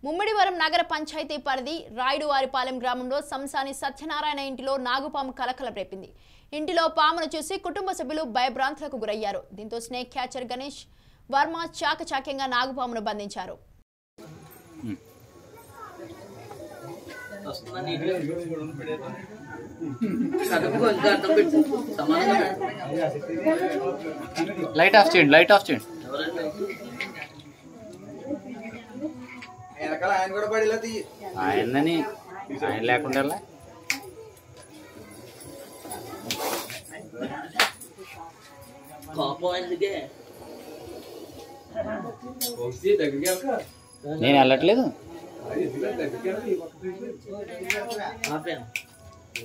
ముమ్మిడివరం నగర పంచాయతీ పరిధి రాయుడువారిపాలెం గ్రామంలో సంసాని సత్యనారాయణ ఇంటిలో నాగుపాము కలకలం రేపింది. ఇంటిలో పామును చూసి కుటుంబ సభ్యులు భయభ్రాంతులకు గురయ్యారు. దీంతో స్నేక్ క్యాచర్ గణేష్ వర్మ చాకచక్యంగా నాగుపామును బంధించారు. లైట్ ఆఫ్ చేయండి, లైట్ ఆఫ్ చేయండి. ఆయనని ఆయన లేకుండా నేను వెళ్ళట్లేదు.